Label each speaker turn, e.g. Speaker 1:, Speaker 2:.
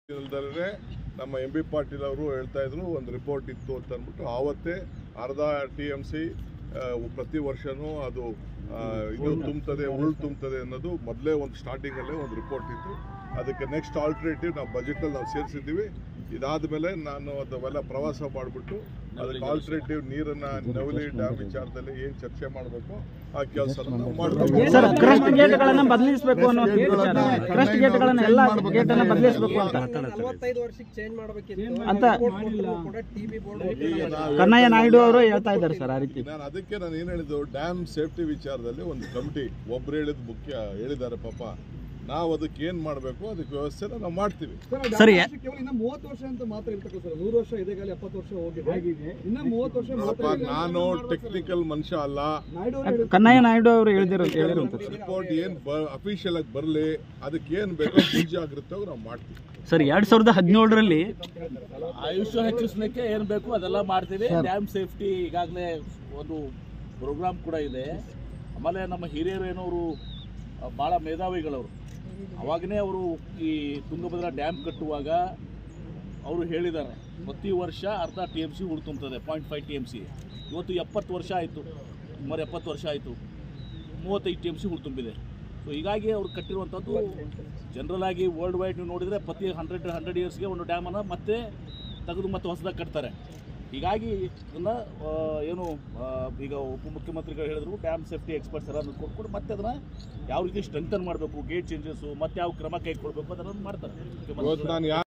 Speaker 1: ನಮ್ಮ ಎಂ.ಬಿ. ಪಾಟೀಲ್ ಅವರು ಹೇಳ್ತಾ ಇದ್ರು ಒಂದು ರಿಪೋರ್ಟ್ ಇತ್ತು ಅಂತ ಅಂದ್ಬಿಟ್ಟು ಆವತ್ತೇ ಅರ್ಧ TMC ಪ್ರತಿ ವರ್ಷನೂ ಅದು ಇದು ತುಂಬುತ್ತದೆ ಉರುಳು ತುಂಬುತ್ತದೆ ಅನ್ನೋದು ಮೊದಲೇ ಒಂದು ಸ್ಟಾರ್ಟಿಂಗಲ್ಲೇ ಒಂದು ರಿಪೋರ್ಟ್ ಇತ್ತು. ಅದಕ್ಕೆ ನೆಕ್ಸ್ಟ್ ಆಲ್ಟರ್ನೇಟಿವ್ ನಾವು ಬಜೆಟಲ್ಲಿ ನಾವು ಸೇರಿಸಿದ್ದೀವಿ. ಇದಾದ ಮೇಲೆ ನಾನು ಅದೆಲ್ಲ ಪ್ರವಾಸ ಮಾಡಿಬಿಟ್ಟು ಅದಕ್ಕೆ ಆಲ್ಟರ್ನೇಟಿವ್ ನೀರನ್ನು ನವಲಿ ಡ್ಯಾಮ್ ವಿಚಾರದಲ್ಲಿ ಏನು ಚರ್ಚೆ ಮಾಡಬೇಕು ಆ ಕೆಲಸ ಮಾಡಬೇಕು.
Speaker 2: ಸರ್, ಕ್ರಸ್ಟ್ ಗೇಟ್ಗಳನ್ನು ಬದಲಿಸಬೇಕು ಅನ್ನೋ ಕ್ರಸ್ಟ್ ಗೇಟ್ಗಳನ್ನು ಎಲ್ಲ ಗೇಟನ್ನು ಬದಲಿಸಬೇಕು ಅಂತ
Speaker 3: 45 ವರ್ಷಕ್ಕೆ ಚೇಂಜ್ ಮಾಡಬೇಕಿತ್ತು
Speaker 2: ಅಂತ
Speaker 3: ಟಿಬಿ ಬೋರ್ಡ್
Speaker 2: ಕನ್ನಯ್ಯ ನಾಯ್ಡು ಅವರು ಹೇಳ್ತಾ ಇದ್ದಾರೆ ಸರ್. ಆ ರೀತಿ
Speaker 1: ಅದಕ್ಕೆ ನಾನು ಏನು ಹೇಳಿದ್ದು, ಡ್ಯಾಮ್ ಸೇಫ್ಟಿ ವಿಚಾರದಲ್ಲಿ ಒಂದು ಕಮಿಟಿ ಒಬ್ರು ಹೇಳಿದ ಮುಖ್ಯ ಹೇಳಿದ್ದಾರೆ. ಪಾಪ ನಾವು ಅದಕ್ಕೆ ಏನು ಮಾಡಬೇಕು ಅದಕ್ಕೆ ವ್ಯವಸ್ಥೆನ ನಾವು ಮಾಡ್ತೀವಿ.
Speaker 2: ಸರಿ,
Speaker 4: ಕೇವಲ ಇನ್ನ 30 ವರ್ಷ ಅಂತ ಮಾತ್ರ ಇರ್ತಕ್ಕ ಸರ್. 100 ವರ್ಷ ಇದೆಗಾಲ 70 ವರ್ಷ ಹೋಗಿದೆ. ಇನ್ನ 30 ವರ್ಷ
Speaker 1: ಪಾಪ ನಾನು ಟೆಕ್ನಿಕಲ್ ಮನುಷ್ಯ ಅಲ್ಲ.
Speaker 2: ಕನ್ನಯ್ಯ ನಾಯ್ಡು ಅವರು ಹೇಳಿರುವಂತ
Speaker 1: ರಿಪೋರ್ಟ್ ಏನು ಅಫಿಷಿಯಲ್ ಆಗಿ ಬರಲಿ, ಅದಕ್ಕೆ ಏನು ಬೇಕೋ ಮುಂಜಾಗ್ರತೆ ನಾವು ಮಾಡ್ತೀವಿ.
Speaker 2: ಸರ್, 2017ರಲ್ಲಿ
Speaker 5: ಆಯುಷ್ಯ ಹೆಚ್ಚಿಸಲಿಕ್ಕೆ ಏನು ಬೇಕು ಅದೆಲ್ಲ ಮಾಡ್ತೀವಿ. ಡ್ಯಾಮ್ ಸೇಫ್ಟಿ ಈಗಾಗಲೇ ಒಂದು ಪ್ರೋಗ್ರಾಮ್ ಕೂಡ ಇದೆ. ಆಮೇಲೆ ನಮ್ಮ ಹಿರಿಯರು ಏನವರು ಭಾಳ ಮೇಧಾವಿಗಳವರು. ಅವಾಗನೇ ಅವರು ಈ ತುಂಗಭದ್ರಾ ಡ್ಯಾಮ್ ಕಟ್ಟುವಾಗ ಅವರು ಹೇಳಿದ್ದಾರೆ ಪ್ರತಿ ವರ್ಷ ಅರ್ಧ TMC ಉರುಳು ತುಂಬುತ್ತದೆ, 0.5 TMC. ಇವತ್ತು 70 ವರ್ಷ ಆಯಿತು, ಸುಮಾರು 70 ವರ್ಷ ಆಯಿತು, 35 TMC ಉರುಳು ತುಂಬಿದೆ. ಸೊ ಹೀಗಾಗಿ ಅವರು ಕಟ್ಟಿರುವಂಥದ್ದು ಜನರಲ್ ಆಗಿ ವರ್ಲ್ಡ್ ವೈಡ್ ನೀವು ನೋಡಿದರೆ ಪ್ರತಿ 100 ಇಯರ್ಸ್ಗೆ ಒಂದು ಡ್ಯಾಮನ್ನು ಮತ್ತೆ ತೆಗೆದು ಮತ್ತೆ ಹೊಸದಾಗಿ ಕಟ್ತಾರೆ. ಹೀಗಾಗಿ ಇದನ್ನು ಏನು ಈಗ ಉಪಮುಖ್ಯಮಂತ್ರಿಗಳು ಹೇಳಿದ್ರು, ಡ್ಯಾಮ್ ಸೇಫ್ಟಿ ಎಕ್ಸ್ಪರ್ಟ್ಸ್ ಎಲ್ಲ ಕೊಟ್ಕೊಂಡು ಮತ್ತೆ ಅದನ್ನು ಯಾವ ರೀತಿ ಸ್ಟ್ರೆಂಥನ್ ಮಾಡಬೇಕು, ಗೇಟ್ ಚೇಂಜಸ್ಸು ಮತ್ತೆ ಯಾವ ಕ್ರಮ ಕೈಗೊಳ್ಬೇಕು ಅದನ್ನು ಮಾಡ್ತಾರೆ.